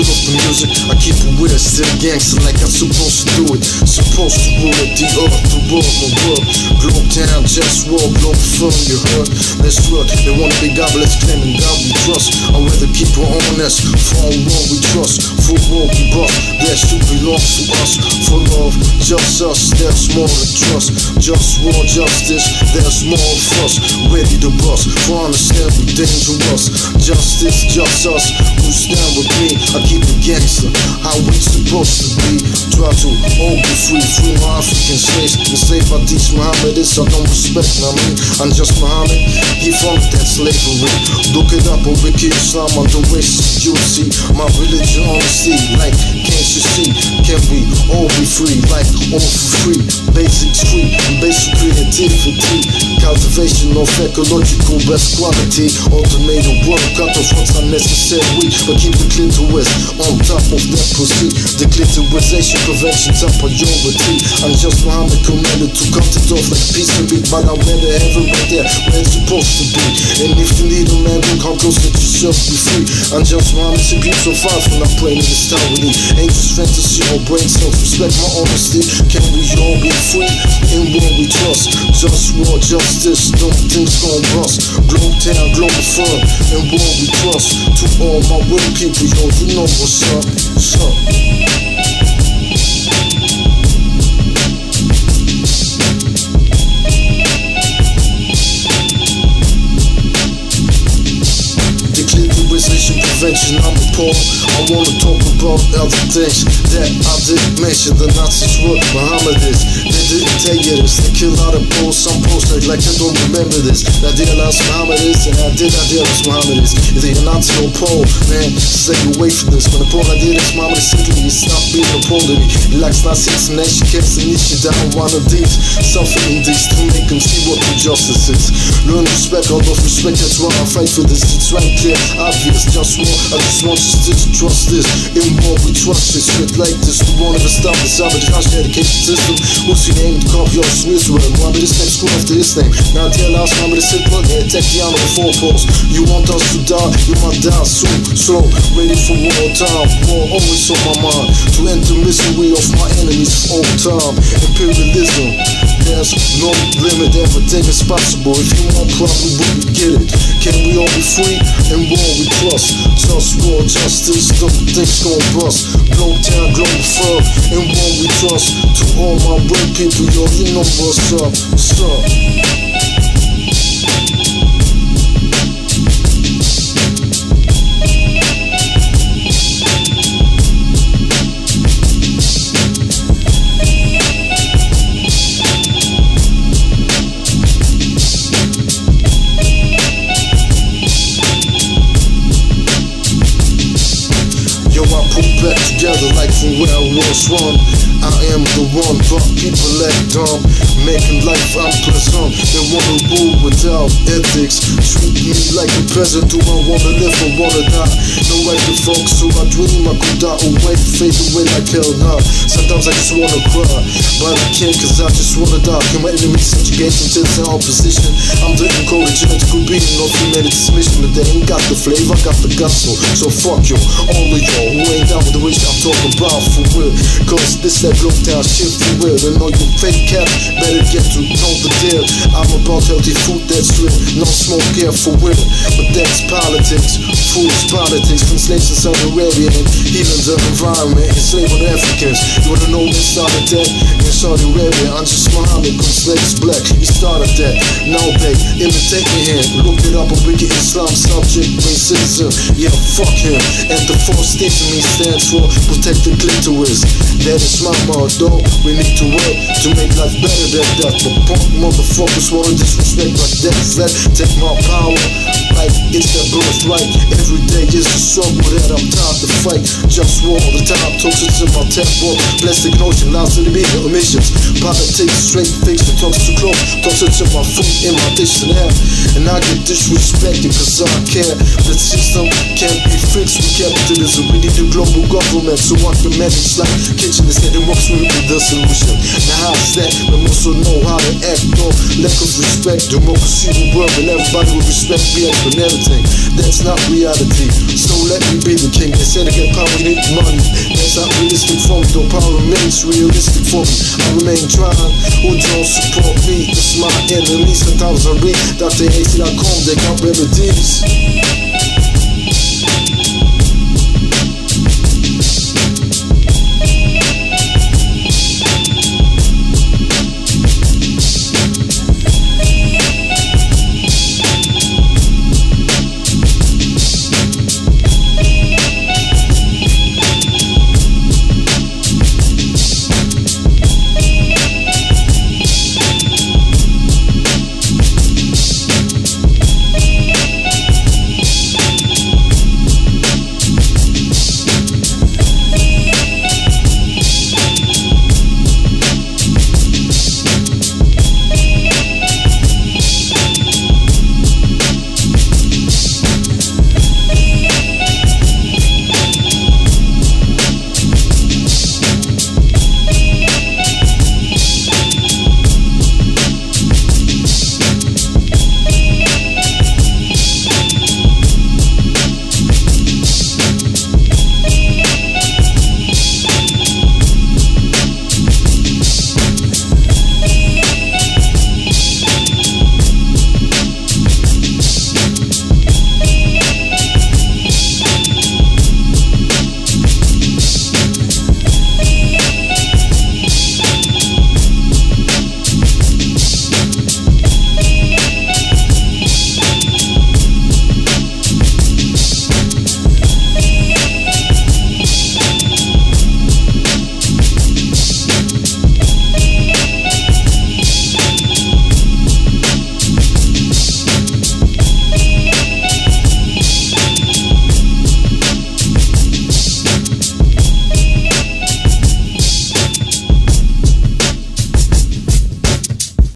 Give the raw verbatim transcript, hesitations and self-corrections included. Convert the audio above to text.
of the music, I keep it weird, still gangster like I'm supposed to do it. Supposed to rule it, the earth, the world, my world. Globetown, JustWar, Globalfirm, you heard? Let's look, they wanna be godless, claiming God we trust. I'd rather keep it honest, for all war we trust. For war we bust, that shit belongs to us. For love, just us, there's more to trust. Just war, justice, there's more of us. Ready to bust, for understand we dangerous. Justice, just us, who stand with me. I keep it gangster, how we supposed to be. Try to all be free, free my African slaves. Enslaved by these Mohammedists, I don't respect, I mean, I'm just Muhammad, he followed that slavery. Look it up on Wiki Islam, on the racist, you see. My religion honesty, like, can't you see? Can we all be free, like, all for free? Basics free, and basic creativity. Cultivation of ecological best quality. Automated work, cut off what's unnecessary. But keep the clitoris on top of that pussy. The clitorisation prevention top priority. I'm just Muhammad commanded to cut it off like peace and beat. But I'd rather have it right there where it's supposed to be. And if you need a man, don't come close, let yourself be free. I'm just Muhammad, so keep so far from not praying in this town with me. Ain't just fantasy or brain cells, respect my honesty. Can we all be free in what we trust? Just war, justice, don't things gon' bust. Globetown, Globalfirm, and what we trust. To all my real people, yo, you know what's up, what's up. Prevention, I'm appalled. I wanna talk about other things that I didn't mention. The Nazis were Mohammedists. They didn't tell you this. They kill out of posts. Some posts like, like I don't remember this. I idealized Mohammedists and I did idealize Mohammedists. If you're Nazi or Pole, man, stay away from this. When the Pole idealist Mohammed simply you stop being a Pole to me. He likes Nazis and that she kept the niche down one of these. Suffering these to make them see what the justice is. Learn respect, out of respect, that's why I fight for this. It's right clear, obvious, just war. I just want you to trust this. In war we trust this. Shit like this. We won't ever stop this. I'm a harsh education system. What's your name? The copy of Israel. Remember this name, school after his name. Now tell us, remember the simple. They attack the arm of the four posts. You want us to die, you might die soon. Slow, ready for war time. War always on my mind. To end the misery of my enemies for all time. Imperialism, there's no limit. Everything is possible. If you want, probably we get it. Can we all be free? In war we trust. Just war, justice, don't things gon' bust. Globetown, Globalfirm, and what we trust. To all my real people, yo, you know what's up, what's up. Back together like from where I was one. I am the one, but people act dumb, making life unpleasant. They wanna rule without ethics. Treat me like a peasant. Do I wanna live or wanna die? No right to fuck, so I dream I could die away, fade away like hell now. Sometimes I just wanna cry, but I can't cause I just wanna die. Can my enemies subjugate into their opposition? I'm the encoded genetical being of humanity's mission, but they ain't got the flavor, I got the gusto. So fuck you, all of y'all who ain't down with the wish I'm talking about for real. Cause this that Globetown shit for real. And all you fake cats better get to know the deal. I'm about healthy food that's real, no smoke here for real. But that's politics, food's politics. From slaves in Saudi Arabia and healing the environment, enslaving Africans. You wanna know when started that? In Saudi Arabia, I'm just Muhammad, cause slaves black. He started that, now they imitate me here. Look it up on Wiki Islam, subject, racism. Yeah, fuck him. And the four station me stands for protect the clitoris. That is my motto. We need to work to make life better than that. But punk motherfuckers wanna disrespect like that. That take my power like it's their birthright. Every day is a struggle that I'm tired to fight. Just war all the time, toxins in my temple. Plastic notion, lies to the media, emissions. Politics, straight fiction, talks too close. Toxins in my food, in my dish and air. And I get disrespected cause I care. The system can't be fixed with capitalism. We need a global government so I can manage like kitchen instead of works with the solution. Now how's that? We also know how to act off lack of respect. Democracy will work and everybody will respect me. and everything. That's not reality. So let me be the king. They say to get power, need money. That's not realistic for me, though power remains realistic for me. I remain trying. Who don't support me? It's my enemies. Sometimes I read Doctor A C dot com, they got remedies.